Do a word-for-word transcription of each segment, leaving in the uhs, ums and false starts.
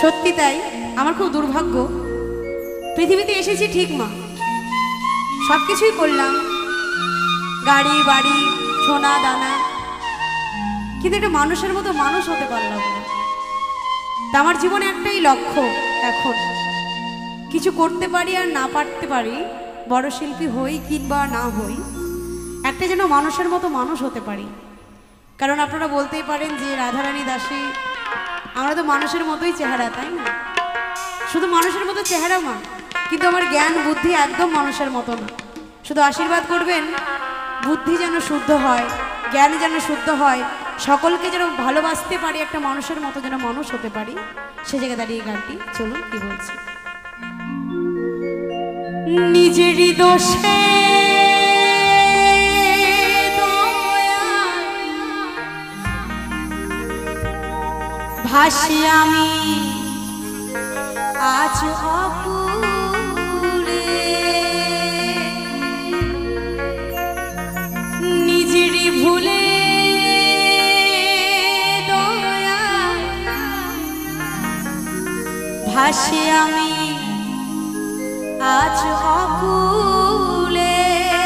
সত্যি তাই, আমার খুব দুর্ভাগ্য। পৃথিবীতে এসেছি ঠিক মা, সব কিছুই করলাম, গাড়ি বাড়ি সোনা দানা, কিন্তু একটা মানুষের মতো মানুষ হতে পারলাম না। তা আমার জীবনে একটাই লক্ষ্য, এখন কিছু করতে পারি আর না পারতে পারি, বড় শিল্পী হই কিংবা না হই, একটা যেন মানুষের মতো মানুষ হতে পারি। কারণ আপনারা বলতেই পারেন যে রাধারানী দাসী, আমরা তো মানুষের মতোই চেহারা, তাই না? শুধু মানুষের মতো চেহারা মা, কিন্তু আমার জ্ঞান বুদ্ধি একদম মানুষের মতো না। শুধু আশীর্বাদ করবেন বুদ্ধি যেন শুদ্ধ হয়, জ্ঞান যেন শুদ্ধ হয়, সকলকে যেন ভালোবাসতে পারি, একটা মানুষের মতো যেন মানুষ হতে পারি। সে জায়গায় দাঁড়িয়ে গানটি চলুন কি বলছি। নিজেরই দোষে ভাসি আমি আজ অকুলে, নিজেরই ভুলে দয়া ভাসি আমি আজ অকুলে,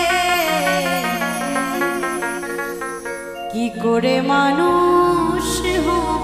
কি করে মানুষ হব,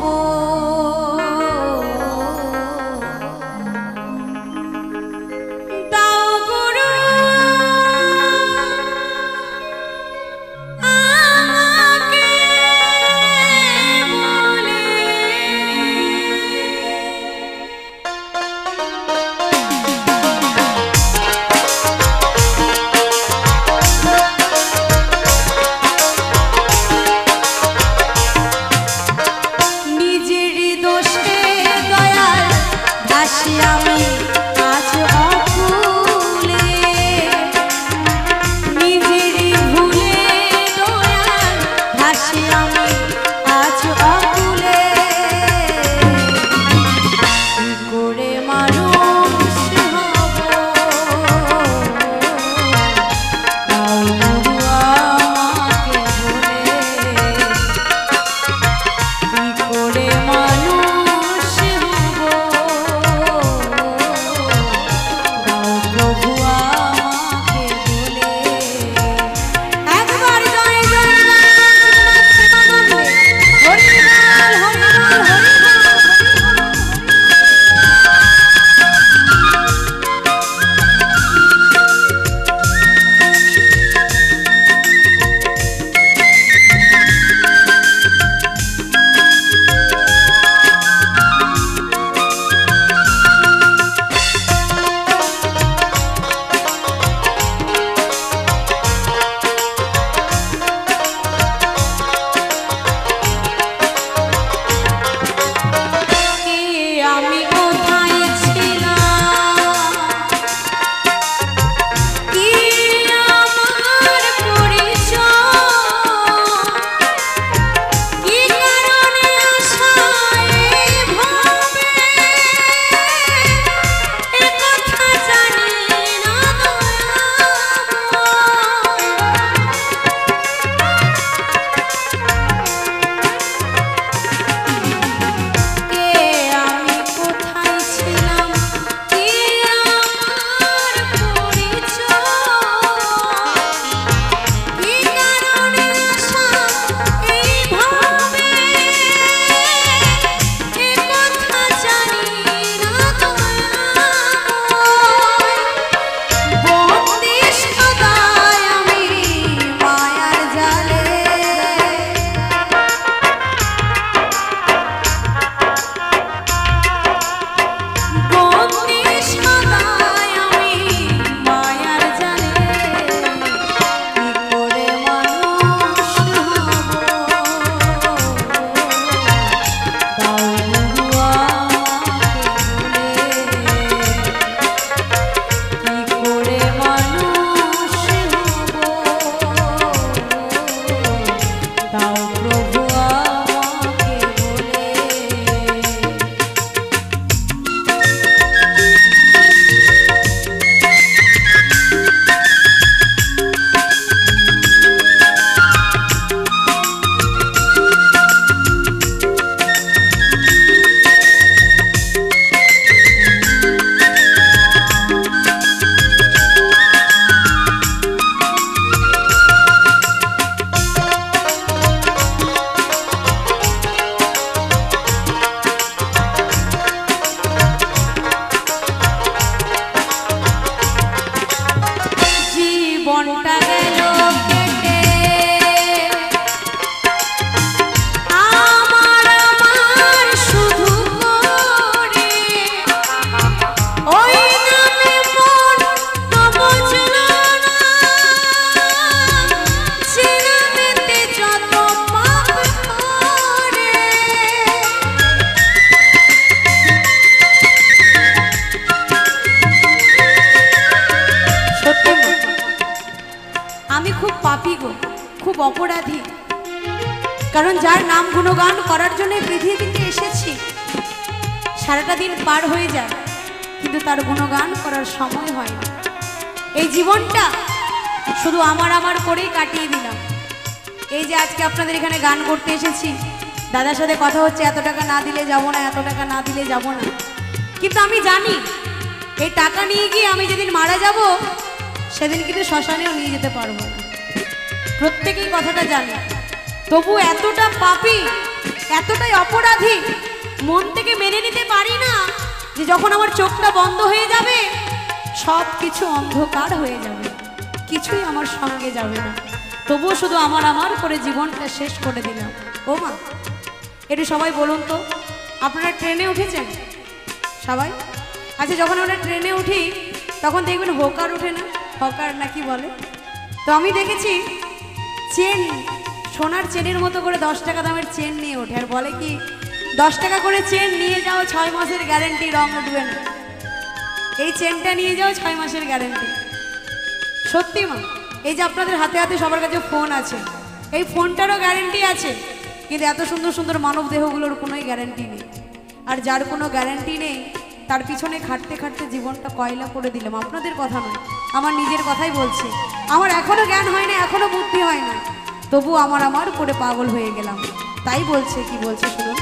অপরাধী, কারণ যার নাম গুণগান করার জন্য পৃথিবীতে এসেছি সারাটা দিন পার হয়ে যায়, কিন্তু তার গুণগান করার সময় হয় না। এই জীবনটা শুধু আমার আমার করেই কাটিয়ে দিলাম। এই যে আজকে আপনাদের এখানে গান করতে এসেছি, দাদার সাথে কথা হচ্ছে, এত টাকা না দিলে যাব না, এত টাকা না দিলে যাব না, কিন্তু আমি জানি এই টাকা নিয়ে গিয়ে আমি যেদিন মারা যাব সেদিন কিন্তু শ্মশানেও নিয়ে যেতে পারবো না। প্রত্যেকেই কথাটা জানে, তবু এতটা পাপী, এতটাই অপরাধী, মন থেকে মেনে নিতে পারি না যে যখন আমার চোখটা বন্ধ হয়ে যাবে সব কিছু অন্ধকার হয়ে যাবে, কিছুই আমার সঙ্গে যাবে না, তবুও শুধু আমার আমার করে জীবনটা শেষ করে দিলাম। ও মা, একটু সবাই বলুন তো, আপনারা ট্রেনে উঠেছেন সবাই? আচ্ছা, যখন আমরা ট্রেনে উঠি তখন দেখবেন হকার উঠে না, হকার নাকি বলে, তো আমি দেখেছি চেন, সোনার চেনের মতো করে দশ টাকা দামের চেন নিয়ে ওঠে, আর বলে কি দশ টাকা করে চেন নিয়ে যাও, ছয় মাসের গ্যারেন্টি, রং উঠবে না। এই চেনটা নিয়ে যাও, ছয় মাসের গ্যারেন্টি। সত্যি মা, এই যে আপনাদের হাতে হাতে সবার কাছে ফোন আছে, এই ফোনটারও গ্যারেন্টি আছে, কিন্তু এত সুন্দর সুন্দর মানব দেহগুলোর কোনোই গ্যারেন্টি নেই। আর যার কোনো গ্যারেন্টি নেই তার পিছনে খাটতে খাটতে জীবনটা কয়লা করে দিলাম। আপনাদের কথা নয়, আমার নিজের কথাই বলছি। আমার এখনো জ্ঞান হয় না, এখনো বুদ্ধি হয় না, তবু আমার আমার করে পাগল হয়ে গেলাম। তাই বলছে, কি বলছে শুনুন।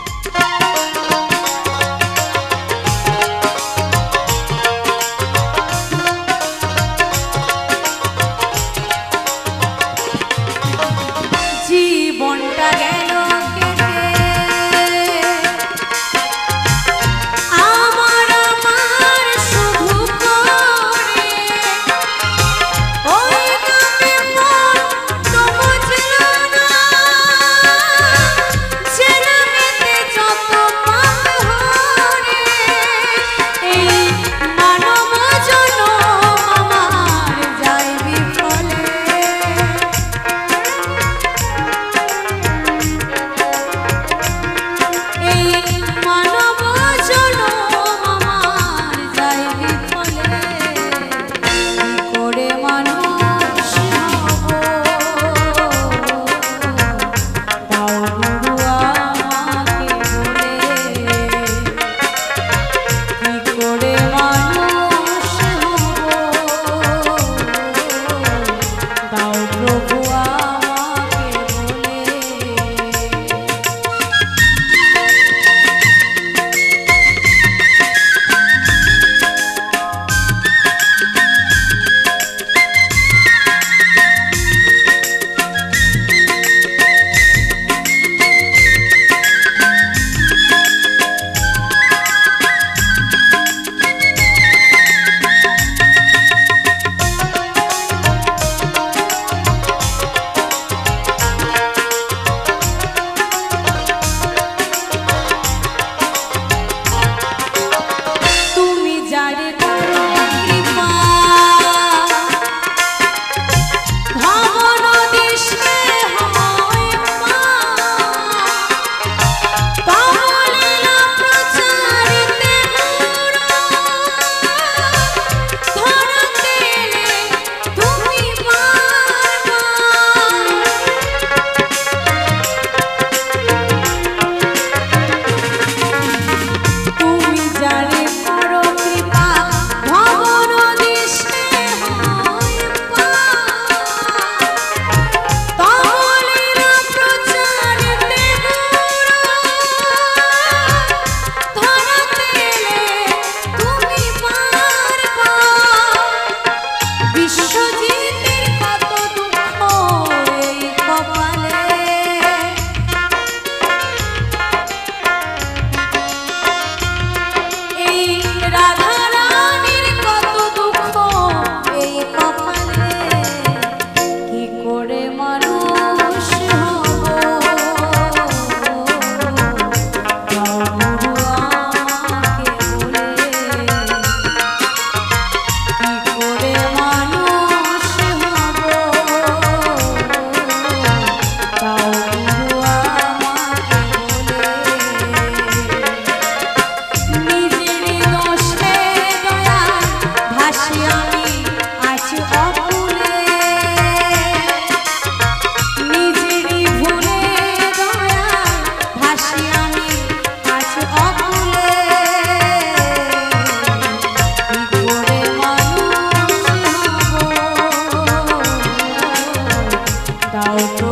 জীবনটা গেল ছেড়ে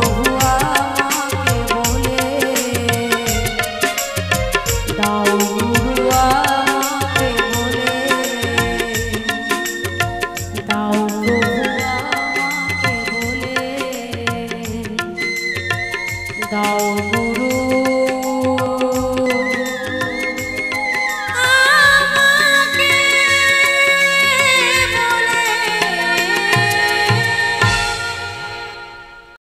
প্রভু